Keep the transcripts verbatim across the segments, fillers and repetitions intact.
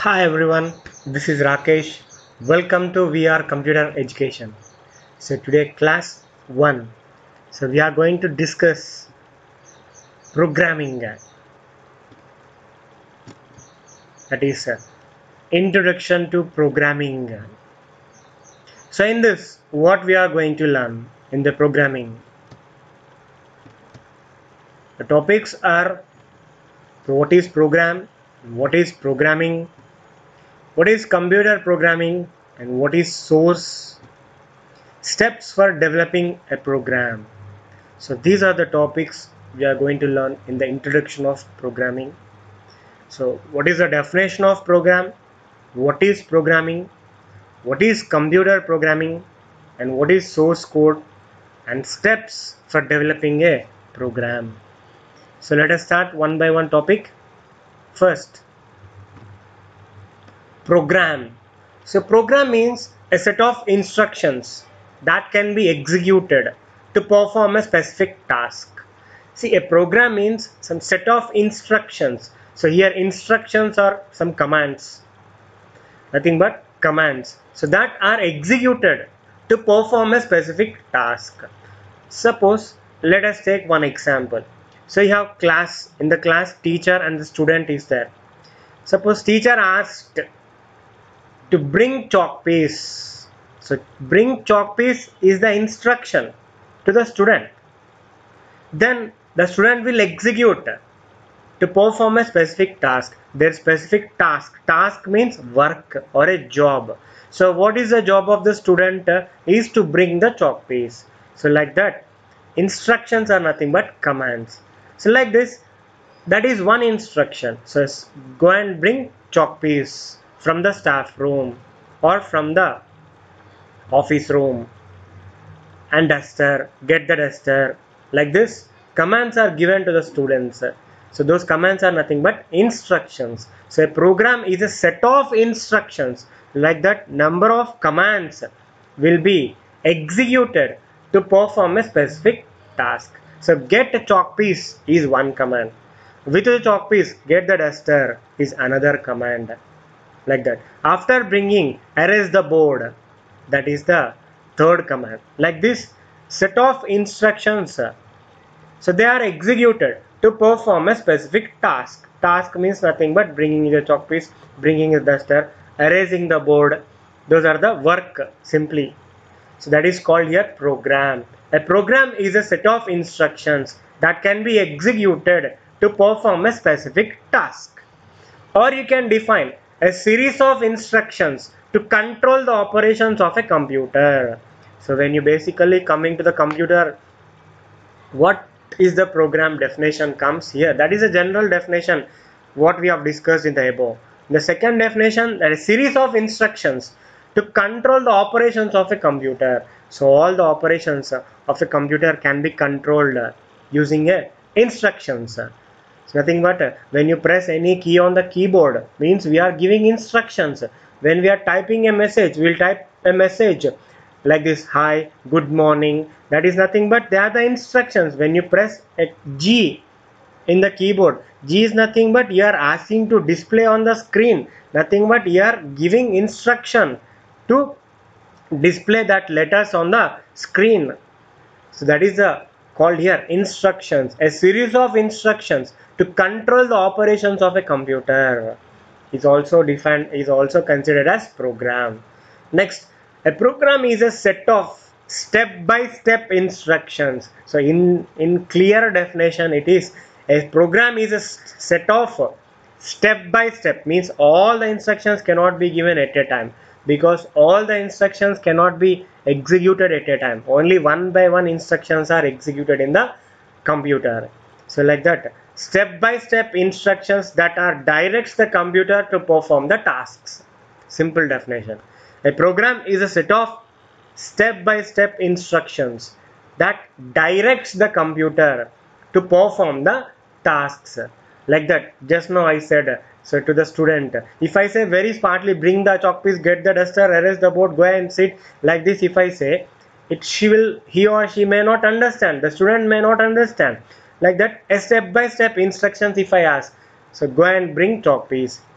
Hi everyone, this is Rakesh. Welcome to V R Computer Education. So today class one. So we are going to discuss programming. That is uh, introduction to programming. So in this, what we are going to learn in the programming? The topics are what is program, what is programming, what is computer programming, and what is source, steps for developing a program. So these are the topics we are going to learn in the introduction of programming. So what is the definition of program? What is programming? What is computer programming? And what is source code? And steps for developing a program. So let us start one by one topic. First, program. So program means a set of instructions that can be executed to perform a specific task. See, a program means some set of instructions. So here instructions are some commands, nothing but commands. So that are executed to perform a specific task. Suppose, let us take one example. So you have class, in the class teacher and the student is there. Suppose teacher asked to bring chalk piece. So bring chalk piece is the instruction to the student. Then the student will execute to perform a specific task. Their specific task. Task means work or a job. So what is the job of the student? Is to bring the chalk piece. So like that, instructions are nothing but commands. So like this, that is one instruction. So go and bring chalk piece from the staff room or from the office room, and duster, get the duster. Like this, commands are given to the students. So those commands are nothing but instructions. So a program is a set of instructions. Like that, number of commands will be executed to perform a specific task. So get a chalk piece is one command. With the chalk piece, get the duster is another command. Like that. After bringing, erase the board. That is the third command. Like this, set of instructions. So they are executed to perform a specific task. Task means nothing but bringing the chalk piece, bringing the duster, erasing the board. Those are the work simply. So that is called here program. A program is a set of instructions that can be executed to perform a specific task. Or you can define a series of instructions to control the operations of a computer. So when you basically coming to the computer, what is the program definition comes here? That is a general definition what we have discussed in the above. The second definition, that is series of instructions to control the operations of a computer. So all the operations of a computer can be controlled using a instructions. It's nothing but when you press any key on the keyboard, means we are giving instructions. When we are typing a message, we will type a message like this: hi, good morning. That is nothing but they are the instructions. When you press a G in the keyboard, G is nothing but you are asking to display on the screen. Nothing but you are giving instruction to display that letters on the screen. So that is the called here instructions. A series of instructions to control the operations of a computer is also defined, is also considered as program. Next, a program is a set of step-by-step instructions. So in in clear definition, it is a program is a set of step-by-step, means all the instructions cannot be given at a time, because all the instructions cannot be executed at a time. Only one by one instructions are executed in the computer. So like that, step-by-step instructions that are directs the computer to perform the tasks. Simple definition. A program is a set of step-by-step instructions that directs the computer to perform the tasks. Like that, just now I said, so to the student, if I say very smartly, bring the chalk piece, get the duster, erase the board, go and sit, like this if I say, it she will, he or she may not understand, the student may not understand. Like that, a step by step instructions if I ask, so go and bring chalk piece,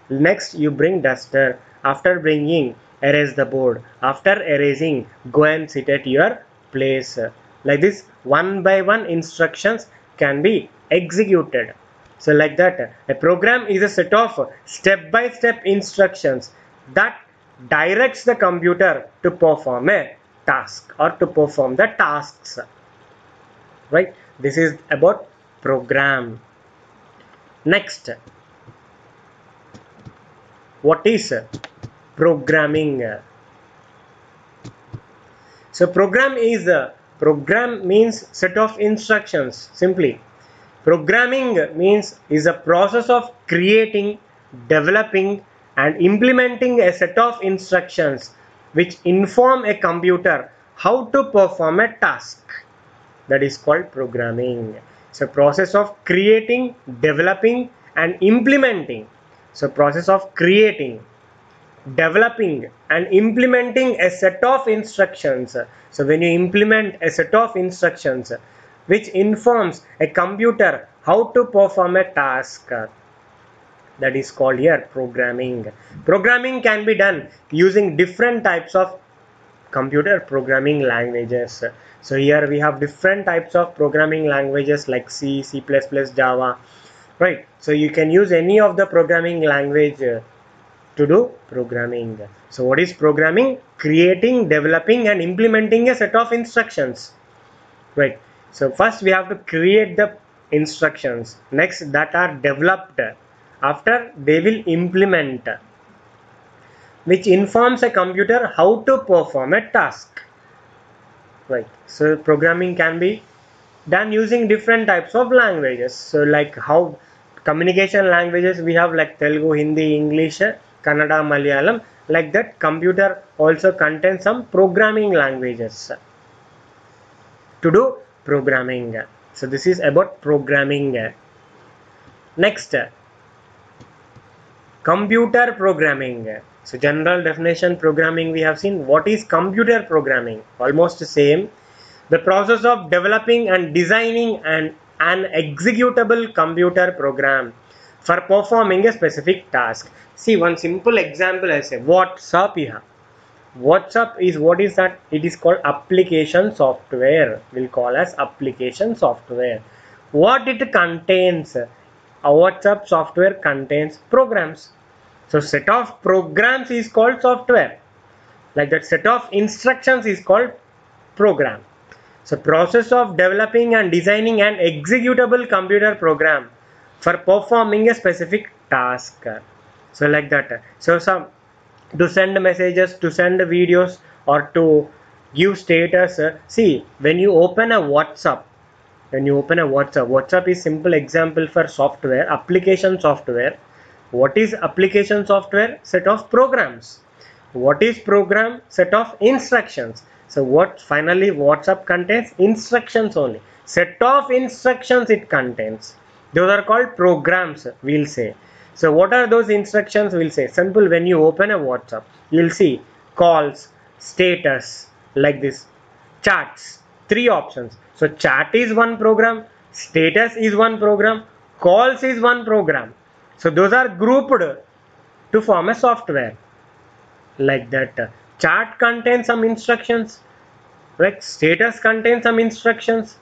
Next you bring duster. After bringing, erase the board. After erasing, go and sit at your place. Like this, one by one instructions can be executed. So like that, a program is a set of step-by-step instructions that directs the computer to perform a task or to perform the tasks. Right? This is about program. Next, what is programming? So program is a program means set of instructions. Simply, programming means is a process of creating, developing and implementing a set of instructions which inform a computer how to perform a task. That is called programming. So process of creating, developing and implementing. So process of creating, developing and implementing a set of instructions. So when you implement a set of instructions which informs a computer how to perform a task, that is called here programming. Programming can be done using different types of computer programming languages. So here we have different types of programming languages like C, C plus plus, Java, right? So you can use any of the programming language to do programming. So what is programming? Creating, developing and implementing a set of instructions, right? So first we have to create the instructions, next that are developed, after they will implement, which informs a computer how to perform a task, right? So programming can be done using different types of languages. So like how communication languages we have like Telugu, Hindi, English, Kannada, Malayalam, like that computer also contains some programming languages to do programming. So this is about programming. Next, computer programming. So general definition programming we have seen. What is computer programming? Almost the same. The process of developing and designing an, an executable computer program for performing a specific task. See, one simple example I say WhatsApp here. WhatsApp is, what is that? It is called application software. We'll call as application software. What it contains? A WhatsApp software contains programs. So set of programs is called software. Like that, set of instructions is called program. So process of developing and designing an executable computer program for performing a specific task. So like that. So some to send messages, to send videos or to give status. See, when you open a WhatsApp, when you open a WhatsApp, WhatsApp is simple example for software, application software. What is application software? Set of programs. What is program? Set of instructions. So what finally WhatsApp contains? Instructions only. Set of instructions it contains. Those are called programs, we'll say. So what are those instructions? We'll say simple. When you open a WhatsApp, you'll see calls, status, like this, chats, three options. So chat is one program, status is one program, calls is one program. So those are grouped to form a software. Like that, chat contains some instructions, like status contains some instructions.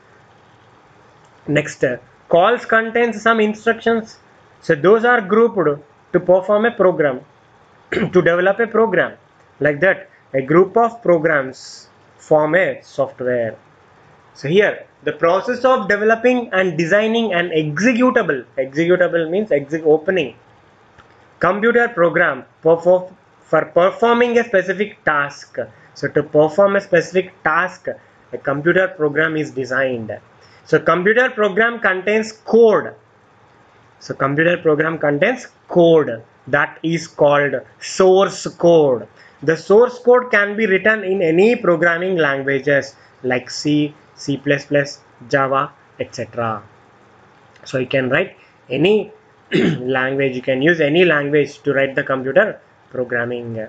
Next, calls contains some instructions. So those are grouped to perform a program, to develop a program. Like that, a group of programs form a software. So here, the process of developing and designing an executable, executable means exec opening, computer program for, for performing a specific task. So to perform a specific task, a computer program is designed. So computer program contains code. So computer program contains code that is called source code. The source code can be written in any programming languages like C, C plus plus, Java, et cetera. So you can write any language, you can use any language to write the computer programming.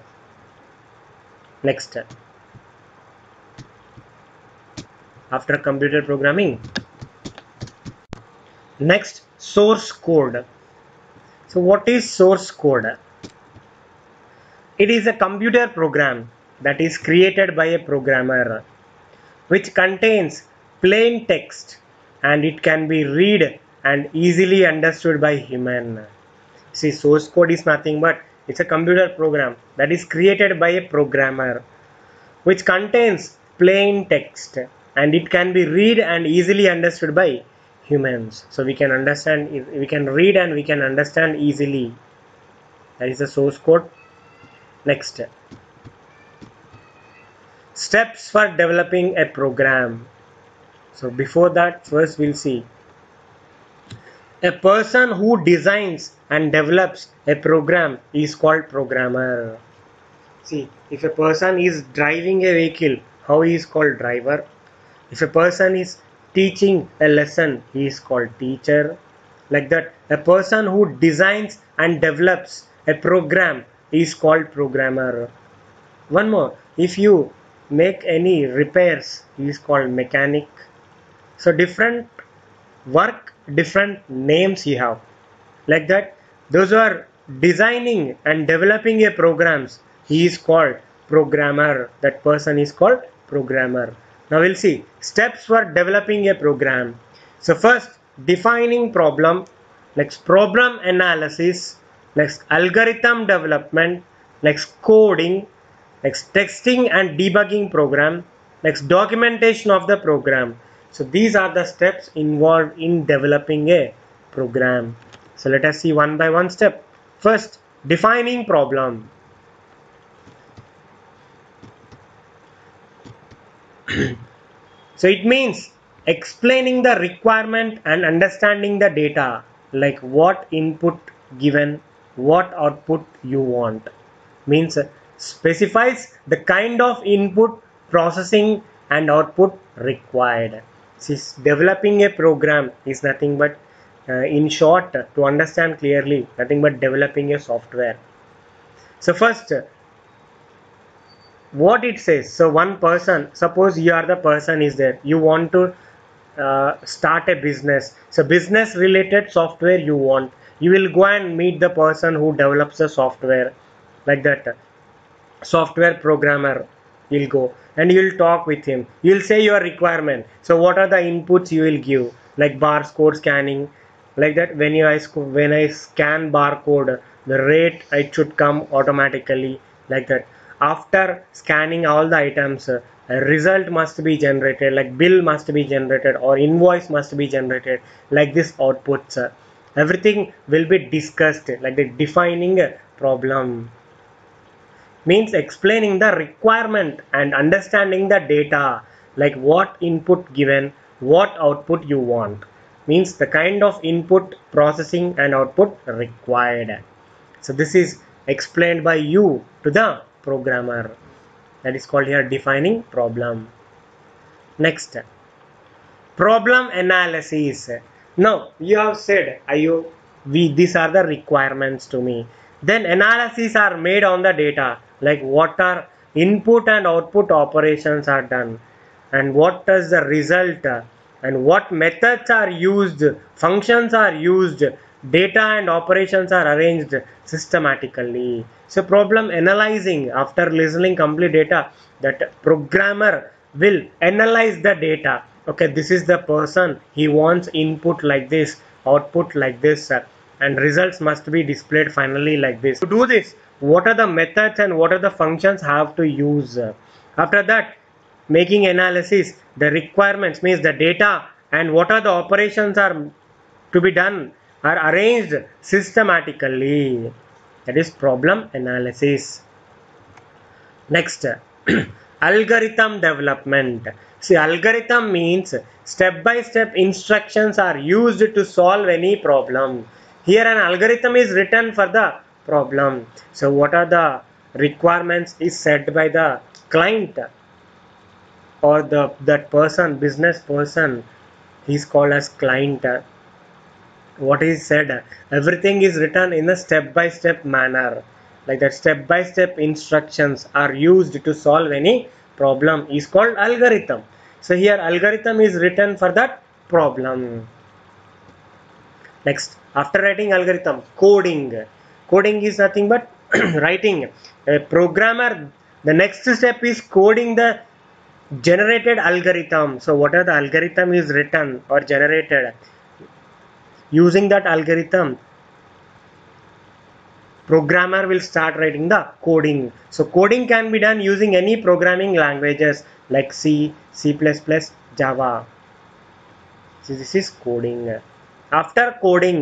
Next, after computer programming, next, source code. So what is source code? It is a computer program that is created by a programmer which contains plain text and it can be read and easily understood by human. See, source code is nothing but it's a computer program that is created by a programmer which contains plain text and it can be read and easily understood by humans. So we can understand, we can read and we can understand easily. That is the source code. Next, steps for developing a program. So before that, first we'll see a person who designs and develops a program is called programmer. See, if a person is driving a vehicle, how he is called driver. If a person is teaching a lesson, he is called teacher. Like that, a person who designs and develops a program is called programmer. One more, if you make any repairs, he is called mechanic. So different work, different names you have. Like that, those who are designing and developing a programs, he is called programmer. That person is called programmer. Now we'll see steps for developing a program. So first, defining problem, next problem analysis, next algorithm development, next coding, next testing and debugging program, next documentation of the program. So these are the steps involved in developing a program. So let us see one by one step. First, defining problem. So it means explaining the requirement and understanding the data, like what input given, what output you want. Means specifies the kind of input, processing and output required. Since developing a program is nothing but uh, in short, to understand clearly, nothing but developing a software. So first, what it says, so one person, suppose you are the person is there, you want to uh, start a business, so business related software you want, you will go and meet the person who develops the software. Like that, software programmer, you'll go and you'll talk with him, you'll say your requirement, so what are the inputs you will give, like barcode scanning. Like that, when you I when I scan barcode, the rate it should come automatically. Like that, after scanning all the items, a result must be generated, like bill must be generated or invoice must be generated. Like this outputs, everything will be discussed. Like the defining a problem means explaining the requirement and understanding the data, like what input given, what output you want, means the kind of input, processing and output required. So this is explained by you to the programmer. That is called here defining problem. Next, problem analysis. Now you have said, are you we these are the requirements to me, then analysis are made on the data, like what are input and output operations are done and what is the result and what methods are used, functions are used, data and operations are arranged systematically. So problem analyzing, after listening complete data, that programmer will analyze the data. Okay, this is the person, he wants input like this, output like this, and results must be displayed finally like this. To do this, what are the methods and what are the functions have to use. After that, making analysis, the requirements means the data and what are the operations are to be done are arranged systematically. That is problem analysis. Next, algorithm development. See, algorithm means step by step instructions are used to solve any problem. Here an algorithm is written for the problem. So what are the requirements is set by the client or the that person, business person, he is called as client. What is said, everything is written in a step by step manner. Like that, step by step instructions are used to solve any problem is called algorithm. So here algorithm is written for that problem. Next, after writing algorithm, coding. Coding is nothing but writing a programmer, the next step is coding the generated algorithm. So what are the algorithm is written or generated? Using that algorithm, programmer will start writing the coding. So coding can be done using any programming languages like C, C plus plus, Java. So this is coding. After coding,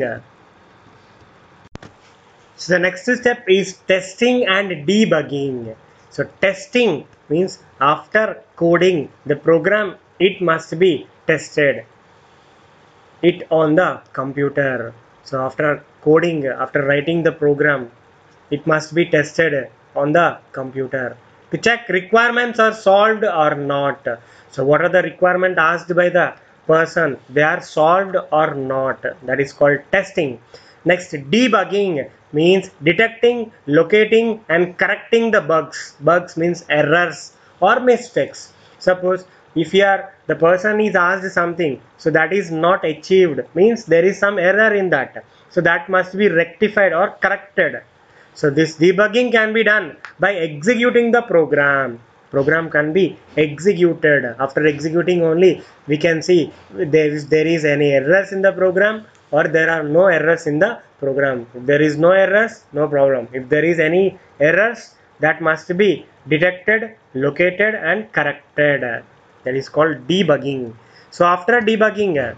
so the next step is testing and debugging. So testing means after coding the program, it must be tested it on the computer. So after coding, after writing the program, it must be tested on the computer to check requirements are solved or not. So what are the requirements asked by the person, they are solved or not, that is called testing. Next, debugging means detecting, locating and correcting the bugs. Bugs means errors or mistakes. Suppose if you are the person is asked something, so that is not achieved, means there is some error in that, so that must be rectified or corrected. So this debugging can be done by executing the program. Program can be executed. After executing only we can see there is there is any errors in the program or there are no errors in the program. If there is no errors, no problem. If there is any errors, that must be detected, located and corrected. That is called debugging. So after debugging,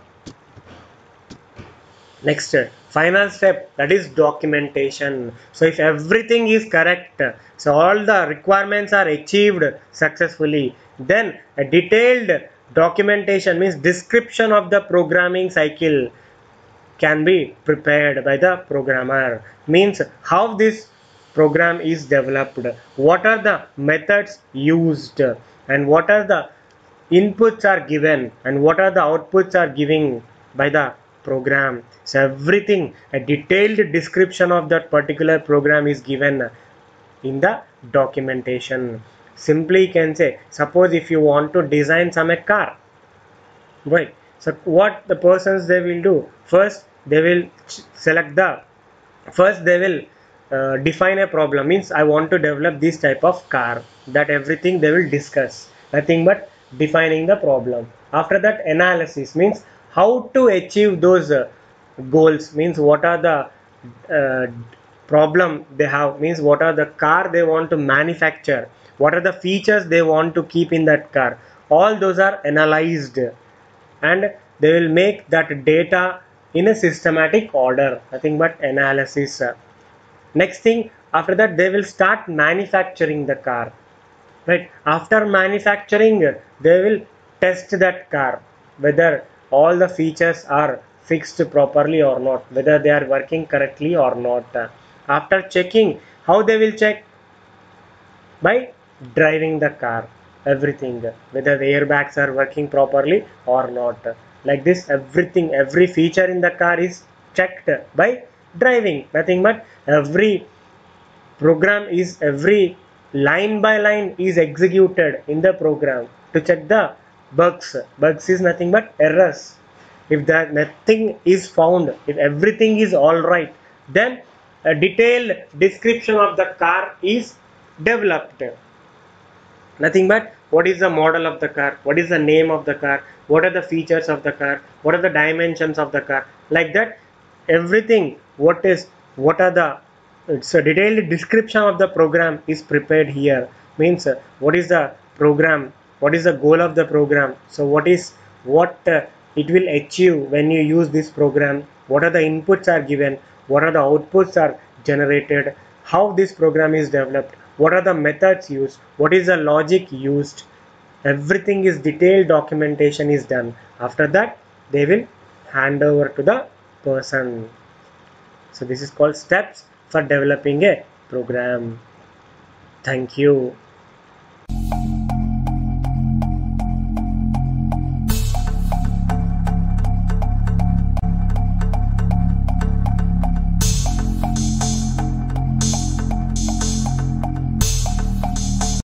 next final step, that is documentation. So if everything is correct, so all the requirements are achieved successfully, then a detailed documentation means description of the programming cycle can be prepared by the programmer, means how this program is developed, what are the methods used and what are the inputs are given and what are the outputs are giving by the program. So everything, a detailed description of that particular program is given in the documentation. Simply can say, suppose if you want to design some a car, right? So what the persons they will do, first they will select the first they will uh, define a problem, means I want to develop this type of car, that everything they will discuss, nothing but defining the problem. After that, analysis means how to achieve those uh, goals, means what are the uh, problem they have, means what are the car they want to manufacture, what are the features they want to keep in that car, all those are analyzed and they will make that data in a systematic order, nothing but analysis. Next thing, after that they will start manufacturing the car, right? After manufacturing, they will test that car whether all the features are fixed properly or not, whether they are working correctly or not. After checking, how they will check? By driving the car, everything, whether the airbags are working properly or not, like this everything, every feature in the car is checked by driving, nothing but every program is, every line by line is executed in the program to check the bugs. Bugs is nothing but errors. If that nothing is found, if everything is all right, then a detailed description of the car is developed, nothing but what is the model of the car, what is the name of the car, what are the features of the car, what are the dimensions of the car, like that everything, what is, what are the, it's a detailed description of the program is prepared here, means uh, what is the program, what is the goal of the program, so what is, what uh, it will achieve when you use this program, what are the inputs are given, what are the outputs are generated, how this program is developed, what are the methods used, what is the logic used, everything is detailed documentation is done. After that they will hand over to the person. So this is called steps for developing a program. Thank you.